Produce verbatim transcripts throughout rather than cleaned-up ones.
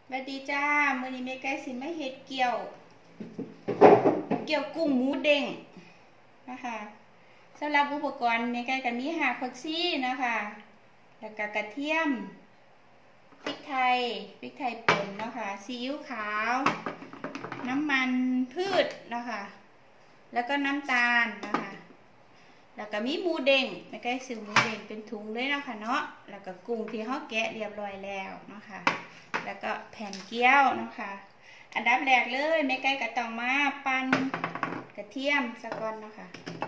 สวัสดีจ้ามื้อนี้แม่ไก่สิมาเฮ็ดเกี๊ยวเกี๊ยวกุ้งหมูเด้งนะคะสำหรับอุปกรณ์แม่ไก่ก็มีหากผักชีนะคะแล้วก็กระเทียมพริกไทยพริกไทยป่นเนาะค่ะซีอิ๊วขาวน้ำมันพืชนะคะแล้วก็น้ำตาลนะคะแล้วก็มีหมูเด้งแม่ไก่ซื้อหมูเด้งเป็นถุงเลยนะคะเนาะแล้วก็กุ้งที่เฮาแกะเรียบร้อยแล้วนะคะแล้วก็แผ่นเกี๊ยวนะคะอันดับแรกเลยแม่ไก่ก็ต้องมาปั่นกระเทียมซะก่อนนะคะ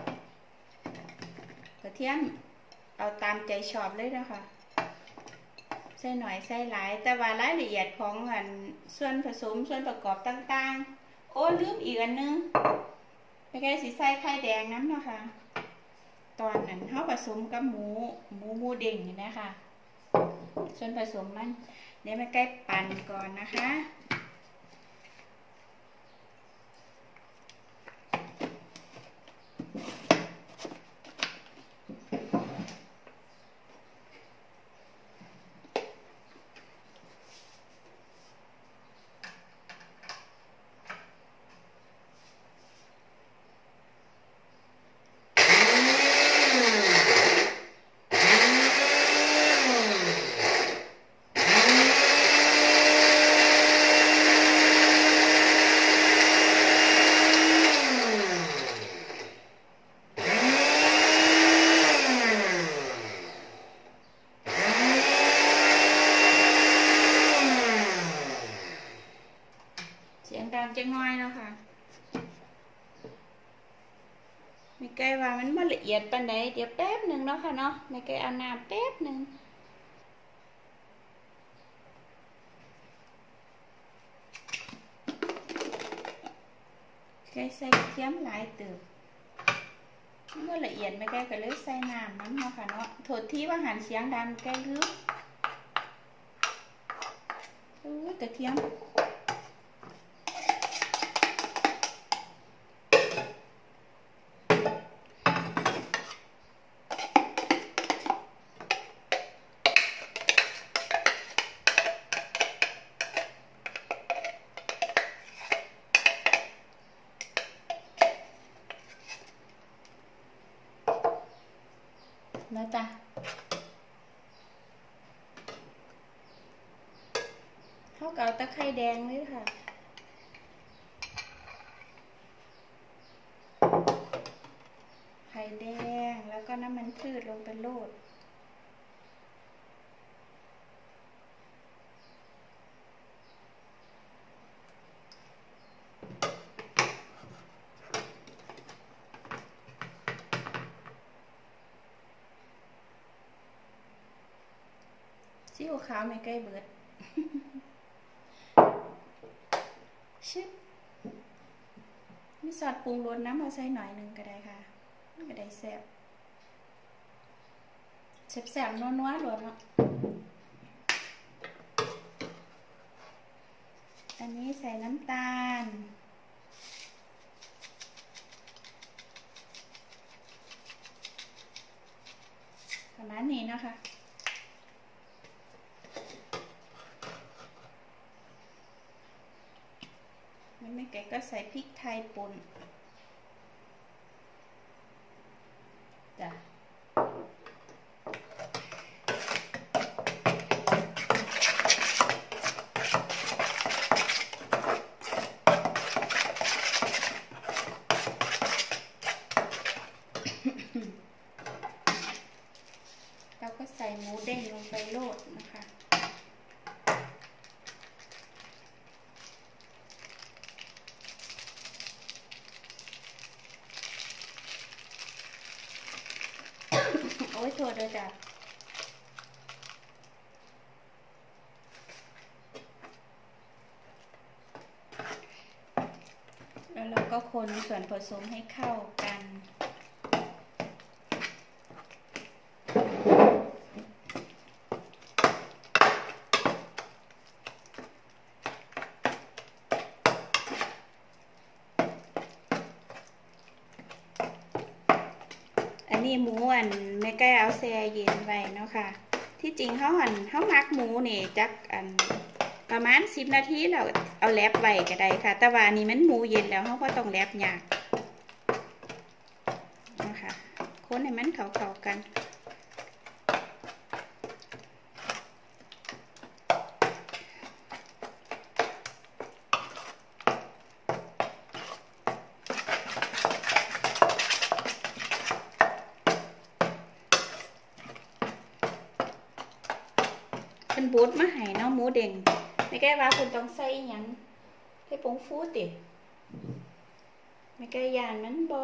กระเทียมเอาตามใจชอบเลยนะคะใส่หน่อยใส่หลายแต่ว่ารายละเอียดของอันส่วนผสมส่วนประกอบต่างๆโอ้ลืมอีกอันนึงแม่ไก่สิใส่ไข่แดงน้ำนะคะตอนนั้นเฮาผสมกับหมูหมูหมูเด้งนี่นะคะส่วนผสมมันเดี๋ยวแม่ไก่ปั่นก่อนนะคะดังจังน้อยเนาะค่ะแม่ไก่ว่ามันบ่ละเอียดปานใดเดี๋ยวแป๊บหนึ่งเนาะค่ะเนาะแม่ไก่เอาน้ำแป๊บหนึ่งไก่ใส่กระเทียมหลายเติบมันบ่ละเอียดแม่ไก่ก็เลยใส่น้ำมันเนาะค่ะเนาะโทษที่ว่าหันเสียงดังแก่ลืมโอ้ยกระเทียมแล้วจ้ะเขาเกาตะไคร้แดงเลยค่ะไข่แดงแล้วก็น้ำมันพืชลงไปโรยซีอิ๊วขาวไม่ใกล้เบิดชิบมีซอสปรุงรสน้ำมาใส่หน่อยหนึ่งก็ได้ค่ะก็ได้แซ่บแซ่บๆนัวๆหลวเนาะอันนี้ใส่น้ำตาลประมาณนี้นะคะแล้วแม่ไก่ก็ใส่พริกไทยป่นจ้ะเราก็ใส่หมูเด้งลงไปโรยนะคะโอ้ยโทษเลยจ้ะแล้วเราก็คนส่วนผสมให้เข้ากันอันนี้หมูอันแม่ไก่เอาแช่เย็นไว้เนาะค่ะ ที่จริงเขาหั่นเขามักหมูนี่จักอันประมาณสิบนาทีเราเอาแลบไว้ก็ได้ค่ะแต่ว่านี้มันหมูเย็นแล้วเขาก็ต้องแลบยากนะคะคนให้มันเข้าๆกันเป็นบูดมาให้เนาะหมูเด้งไม่แก้ว่าคุณต้องใส่หยังให้ผงฟูติไม่แก้ยานมันบอ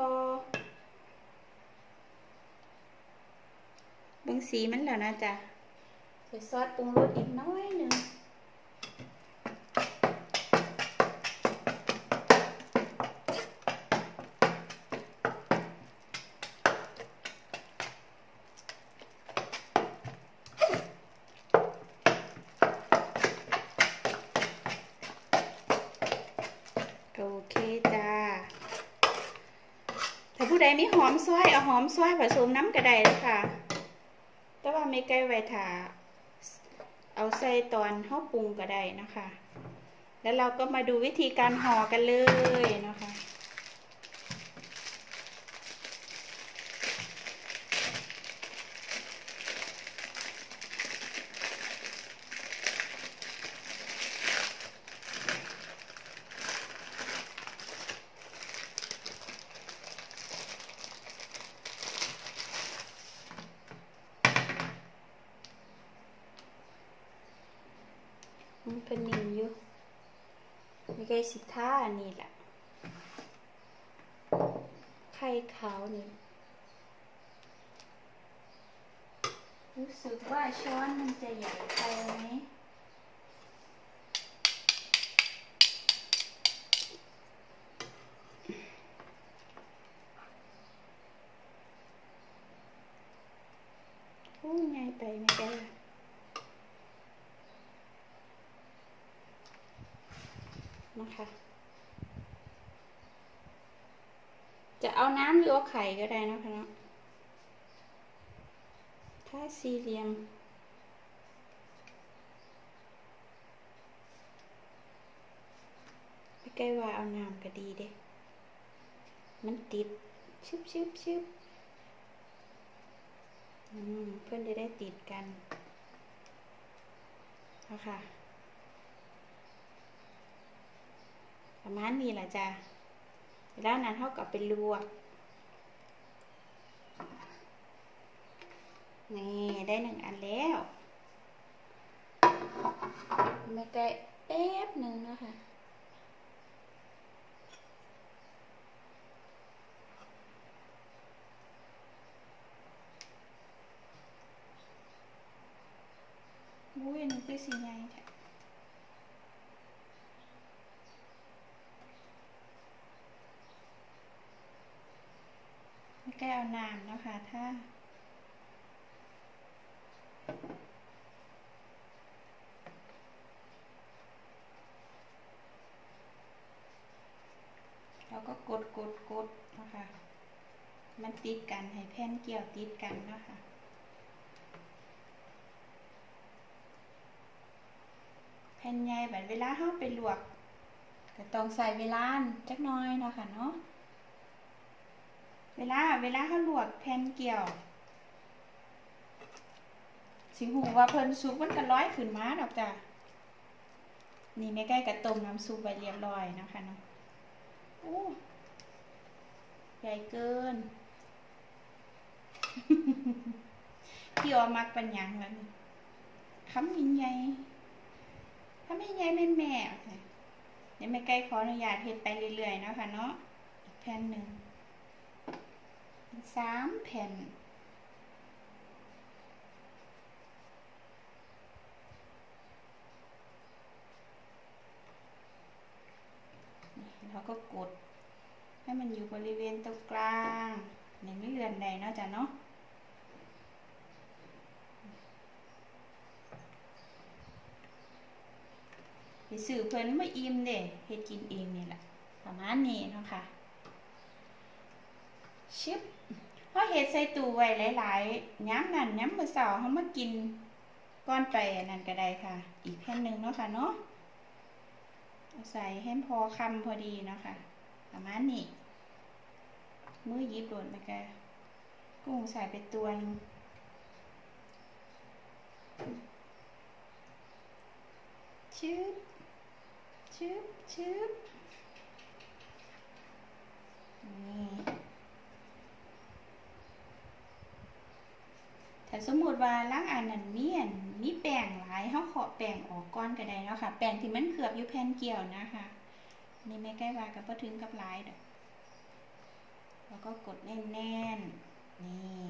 บึงสีมันแล้วนะจ๊ะใส่ซอสปรุงรสอีกน้อยหนึ่งโอเคจ้าถ้าผู้ใดมีหอมซอยเอาหอมซอยผสมน้ำกระไดเลยค่ะแต่ว่าไม่ใกล้ไว้ถ่าเอาใส่ตอนห่อปรุงก็ได้นะคะแล้วเราก็มาดูวิธีการห่อกันเลยนะคะมันเป็นนิ่มอยู่ไม่ใช่สิท่าอันนี้แหละไข่ขาวนี่รู้สึกว่าช้อนมันจะใหญ่ไปไหมโอ้ใหญ่ไปไม่ได้นะคะจะเอาน้ำหรือเอาไข่ก็ได้นะคะเนาะถ้าสี่เหลี่ยมไม่ใกล้ว่าเอาน้ำก็ดีเด้มันติดชึบชึบชึบอืมเพื่อนจะได้ติดกันนะคะประมาณนี้แหละจ้ะแล้วนั้นเท่ากับเป็นลวกนี่ได้หนึ่งอันแล้วไม่ไกลแป๊บหนึ่งนะคะอุ้ยนึกว่าสีใหญ่แท้ไม่ไกลเอาน้ำนะคะถ้าเราก็กดกดกดนะคะมันติดกันให้แผ่นเกี่ยวติดกันนะคะแผ่นใหญ่แบบเวลาเราไปลวกก็ต้องใส่เวลาจักหน่อยนะคะเนาะเวลาเวลาเราลวกแผ่นเกี่ยวสิหูว่าเพิ่นซุปมันก็ร้อยขึ้นมาดอกจ้ะนี่ไม่ใกล้กับต้มน้ำซุปไว้เรียบร้อยนะคะเนาะโอ้ใหญ่เกิน พี่ออมักปัญญังแล้วนี่คำยิ่งใหญ่คำยิ่งใหญ่แม่แม่เดี๋ยวไม่ใกล้ขออนุญาตเฮ็ดไปเรื่อยๆนะคะเนาะอีกแผ่นหนึ่งสามแผ่นเราก็กดให้มันอยู่บริเวณตรงกลางในไม่เลื่อนใดเนาะจ้ะเนาะไปสื่อเพิ่นมาอิ่มเด้เฮ็ดกินเองนี่แหละประมาณนี้เนาะค่ะชิบพอเฮ็ดใส่ตู้ไว้หลายๆย้ำนั่นย้ำมื้อเช้าเฮามากินก่อนไปนั่นก็ได้ค่ะอีกแผ่นนึงเนาะค่ะเนาะใส่ให้พอคำพอดีนะคะประมาณนี้มือยิบโดนไปแกกุ้งใส่ไปตัวนึงชืบชืบชืบนี่ถ้าสมมติว่าล้างอันนั้นมีอันมีแป้งหลายเขาขอแป้งออกก้อนก็ได้เนาะค่ะแป้งที่มันเคลือบอยู่แผ่นเกี่ยวนะคะนี่ไม่ใกล้ว่ากับพอถึงกับหลายเด้อแล้วก็กดแน่นๆนี่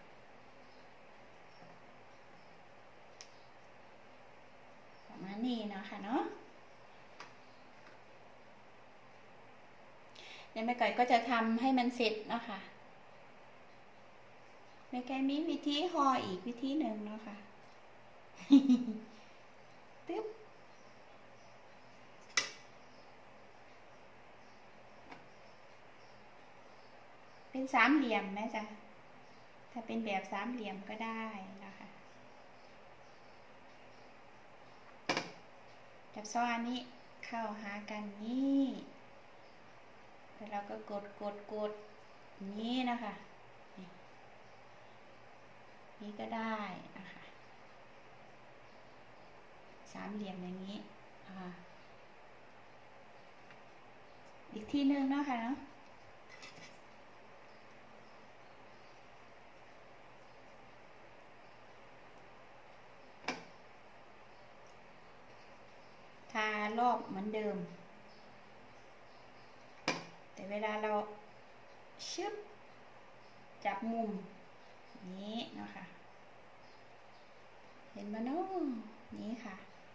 ประมาณนี้เนาะค่ะเนาะเดี๋ยวแม่ไก่ก็จะทำให้มันเสร็จเนาะค่ะแม่ไก่มีวิธีห่ออีกวิธีหนึ่งเนาะค่ะตึ๊บเป็นสามเหลี่ยมไหมจ๊ะถ้าเป็นแบบสามเหลี่ยมก็ได้นะคะจับซ้อนนี้เข้าหากันนี่แล้วเราก็กดกดกดนี้นะคะนี่ก็ได้นะคะสามเหลี่ยมอย่างนี้อีกทีนึงเนาะค่ะเนาะทารอบเหมือนเดิมแต่เวลาเราชึบจับมุมนี้เนาะค่ะเห็นไหมเนาะนี้ค่ะ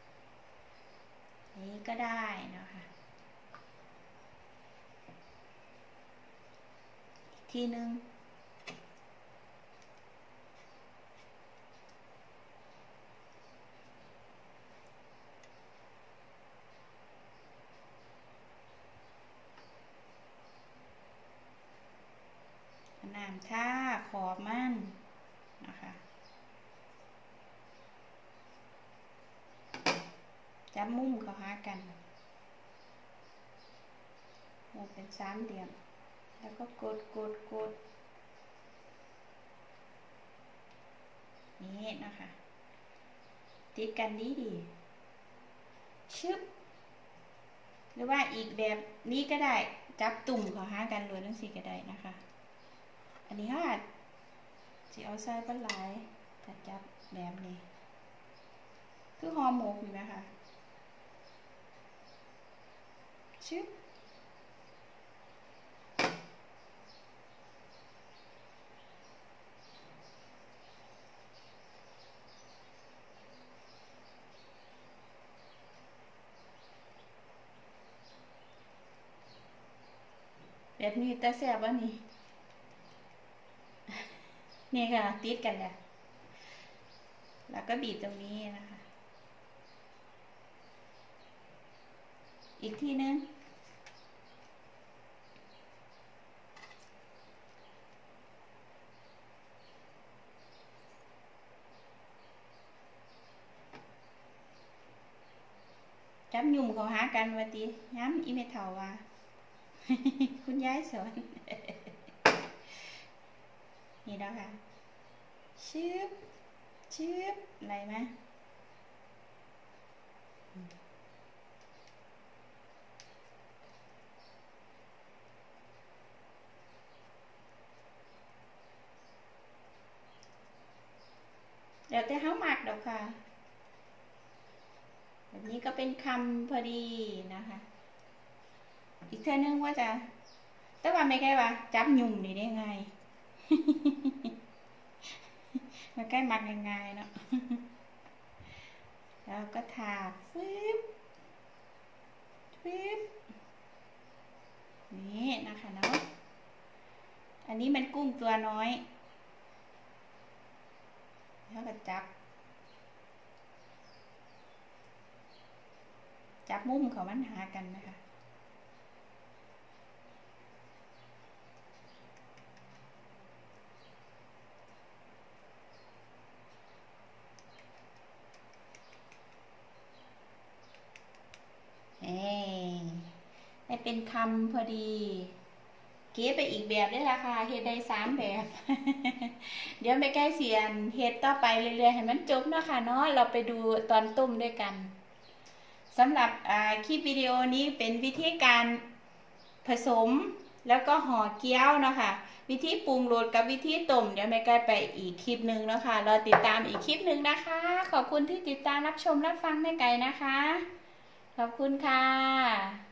นี้ก็ได้เนาะค่ะอีกทีนึงน้ำท่าขอบมันนะคะจับมุมเข้าหากันมุมเป็นสามเหลี่ยมแล้วก็กดกดกดนี้นะคะติดกันดีดีชึบหรือว่าอีกแบบนี้ก็ได้จับตุ่มเข้าหากันเลยทั้งสี่ก็ได้นะคะอันนี้ค่ะจะเอาใส่ปลาไหลถ้าจับแบบนี้คือห่อหมกอยู่นะคะชึบแบบนี้แต่แซ่บวะนี่นี่ค่ะติดกันแล้วแล้วก็บีบตรงนี้นะคะอีกทีนึงจับยุ่มเขาหากันว่าตีย้ำอีเมทัลว่า คุณยายสอน นี่แล้วค่ะชืบชืบอะไรไหมเดี๋ยวแต่เขาหมักดอกค่ะแบบนี้ก็เป็นคำพอดีนะคะอีกเท่านึงว่าจะแต่ว่าไม่ใช่ว่าจับยุ่มนี่ได้ไง มาใกล้มักง่ายๆเนาะ แล้วก็ทาฟึบฟึบนี่นะคะเนาะอันนี้มันกุ้งตัวน้อยแล้วก็จับจับมุมเขามันหากันนะคะเอ้ให้เป็นคำพอดีเก๋ไปอีกแบบได้ละค่ะเฮ็ดได้สามแบบ เดี๋ยวแม่ใกล้เสียนเฮ็ดต่อไปเรื่อยๆให้มันจบนะคะเนาะเราไปดูตอนต้มด้วยกันสำหรับคลิปวิดีโอนี้เป็นวิธีการผสมแล้วก็ห่อเกี๊ยวนะคะวิธีปรุงรสกับวิธีต้มเดี๋ยวแม่ใกล้ไปอีกคลิปหนึ่งแล้วค่ะรอติดตามอีกคลิปหนึ่งนะคะขอบคุณที่ติดตามรับชมรับฟังแม่ไก่นะคะขอบคุณค่ะ